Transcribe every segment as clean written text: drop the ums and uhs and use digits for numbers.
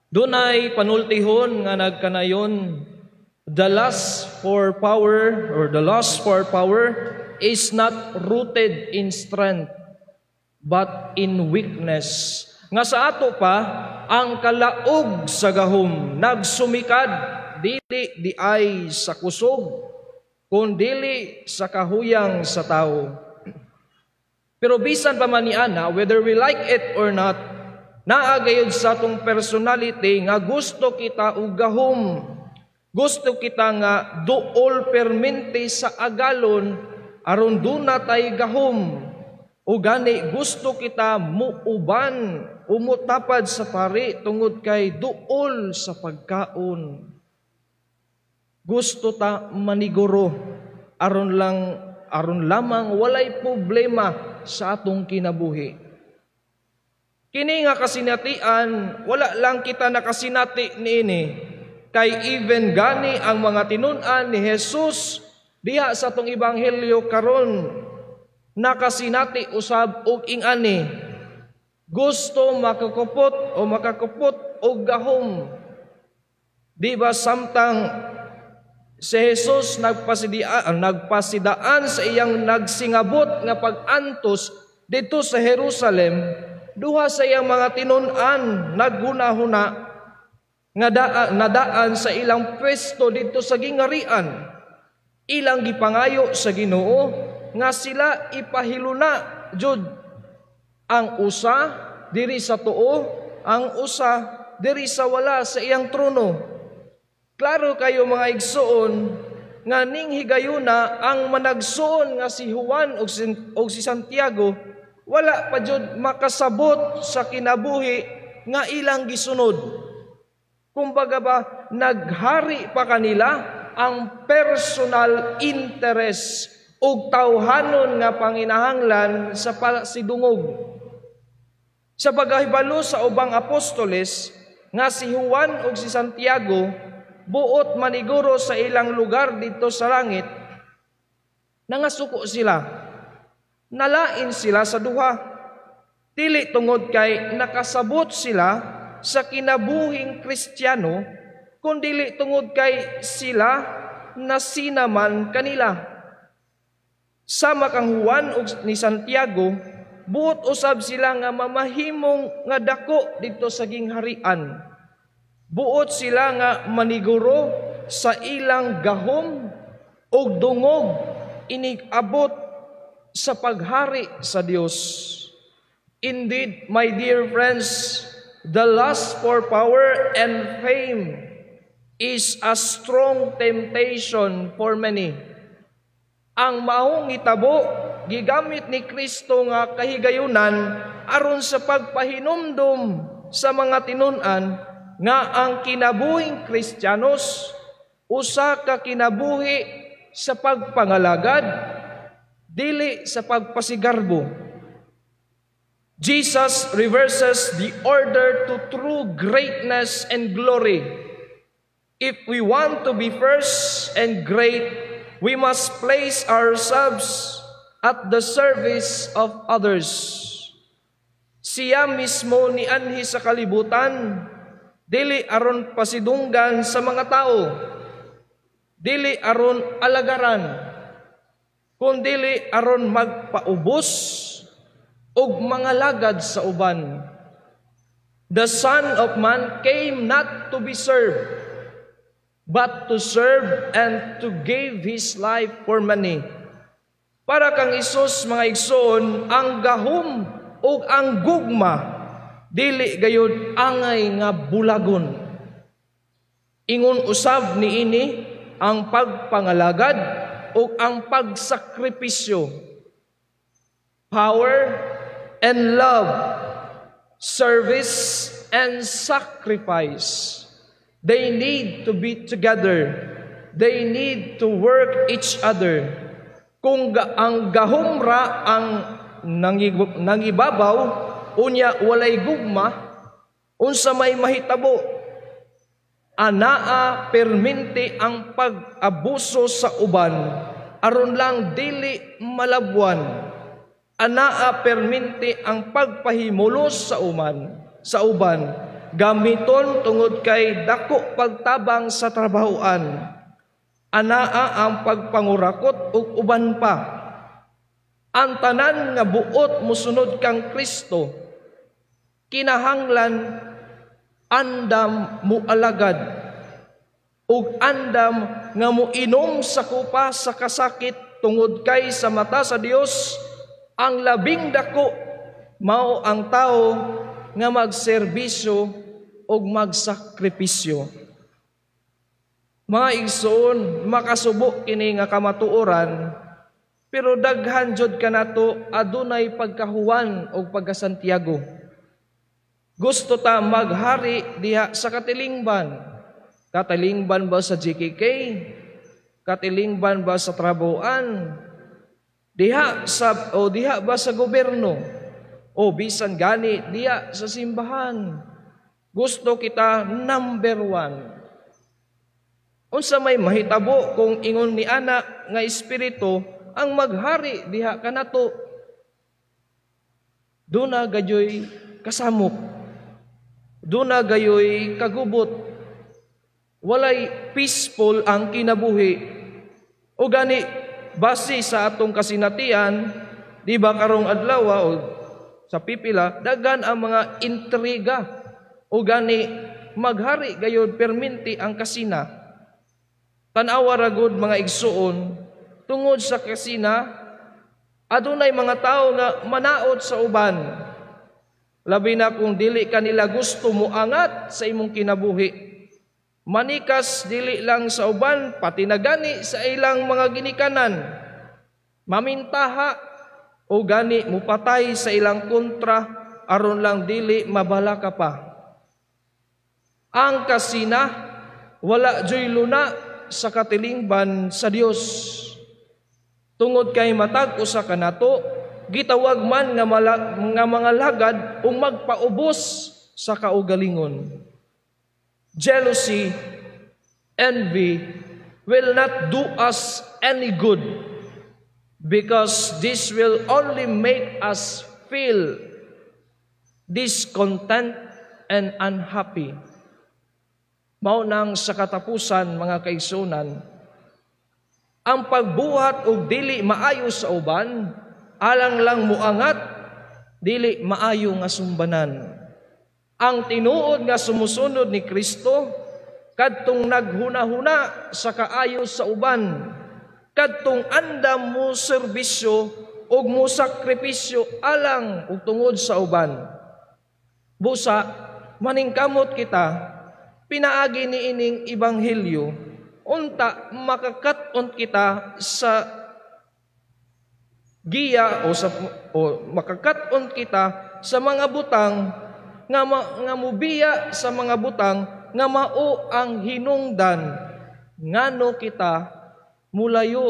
Dunay panultihon nga nagkanayon, the lust for power is not rooted in strength but in weakness. Nga sa ato pa ang kalaog sa gahom nagsumikad dili di ay sa kusog kundili sa kahuyang sa tao. Pero bisan pa man niana, whether we like it or not, naagayod sa atong personality nga gusto kita og gahom. Gusto kita nga duol permente sa agalon aron duna tay gahom. O gani gusto kita muuban, umutapad sa pari tungod kay duol sa pagkaon. Gusto ta maniguro aron lamang walay problema sa atong kinabuhi. Kini nga kasinatian, wala lang kita nakasinati niini. Kay even gani ang mga tinun-an ni Jesus diha sa atong ebanghelyo karon nakasinati usab og ingani. Gusto makakupot og gahom. Di ba samtang si Jesus nagpasidaan sa iyang nagsingabot nga pag-antos dito sa Jerusalem, duha sa iyang mga tinun-an naghunahuna nga nadaan sa ilang pwesto dito sa gingarian. Ilang gipangayo sa Ginoo nga sila ipahiluna jud, ang usa diri sa tuo, ang usa diri sa wala sa iyang trono. Klaro kayo mga igsoon nga ning higayuna ang managsuon nga si Juan og si Santiago wala pa jud makasabot sa kinabuhi nga ilang gisunod. Kumbaga ba naghari pa kanila ang personal interest ug tawhanon nga panginahanglan sa pasidungog. Sa pagahibalo sa ubang apostoles nga si Juan ug si Santiago buot maniguro sa ilang lugar dito sa langit, nangasuko sila. Nalain sila sa duha. Dili tungod kay nakasabot sila sa kinabuhing Kristiyano, kundi tungod kay sila nasinaman kanila. Sama kang Juan ug ni Santiago, buot usab sila nga mamahimong nga dako dito sa gingharian. Buot sila nga maniguro sa ilang gahom ug dungog inigabot sa paghari sa Dios. Indeed, my dear friends, the lust for power and fame is a strong temptation for many. Ang maong itabo gigamit ni Kristo nga kahigayunan aron sa pagpahinumdom sa mga tinun-an nga ang kinabuhing Kristiyanos usa ka kinabuhi sa pagpangalagad dili sa pagpasigarbo. Jesus reverses the order to true greatness and glory. If we want to be first and great, we must place ourselves at the service of others. Siya mismo ni anhi sa kalibutan, dili aron pasidunggan sa mga tao, dili aron alagaran, kundili aron magpaubos og mga lagad sa uban. The Son of Man came not to be served, but to serve and to give His life for many. Para kang Isus, mga igsoon, ang gahom ug ang gugma dili gayud angay nga bulagon. Ingon usab niini ang pagpangalagad o ang pagsakripisyo. Power and love, service and sacrifice. They need to be together. They need to work each other. Kung ang gahumra ang nangibabaw, unya walay gugma, unsa may mahitabo, anaa perminti ang pag-abuso sa uban, aron lang dili malabwan. Anaa perminti ang pagpahimulos sa uban, gamiton tungod kay dako pagtabang sa trabahoan, anaa ang pagpangurakot ug uban pa. Ang tanan nga buot musunod kang Kristo, kinahanglan andam mo alagad ug andam nga moinom sa kupa sa kasakit tungod kay sa mata sa Dios ang labing dako mao ang tao nga magserbisyo ug magsakripisyo. Mga igsoon, makasubo kini nga kamatuoran, pero daghan jud kanato adunay pagkahuwan ug pagkasantiago. Gusto ta maghari diha sa katilingban. Katilingban ba sa GKK? Katilingban ba sa trabuan? Diha ba sa gobyerno? O bisan gani diha sa simbahan? Gusto kita number 1. Unsa may mahitabo kung ingon ni ana nga espiritu ang maghari diha kanato? Duna gayoy kasamok. Duna gayoy kagubot. Walay peaceful ang kinabuhi. O gani base sa atong kasinatian, di ba karong adlaw o sa pipila daghan ang mga intriga. O gani maghari gayud perminti ang kasina. Tan-awa ra gud mga igsuon, tungod sa kasina adunay mga tao nga manaot sa uban. Labi na kung dili kanila gusto moangat sa imong kinabuhi. Manikas dili lang sa uban, pati na gani sa ilang mga ginikanan. Mamintaha o gani mupatay sa ilang kontra aron lang dili mabala ka pa. Ang kasina wala joy luna sa katilingban sa Dios. Tungod kay matag usa kanato, gitawag man nga mga lagad ug magpaubos sa kaugalingon. Jealousy, envy will not do us any good because this will only make us feel discontent and unhappy. Mao nang sa katapusan mga kaigsunan, ang pagbuhat og dili maayo sa uban, alang lang muangat, dili maayo nga sumbanan. Ang tinuod nga sumusunod ni Kristo, kadtong naghuna-huna sa kaayo sa uban, kadtong andam mo serbisyo ug mo sakripisyo alang ug tungod sa uban. Busa, maningkamot kita, pinaagi ni ining ebanghelyo, unta makakat-on kita sa giya o makakat-on kita sa mga butang nga mubiya sa mga butang nga mao ang hinungdan ngano kita mulayo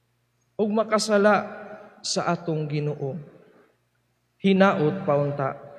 ug makasala sa atong Ginoo. Hinaot paunta.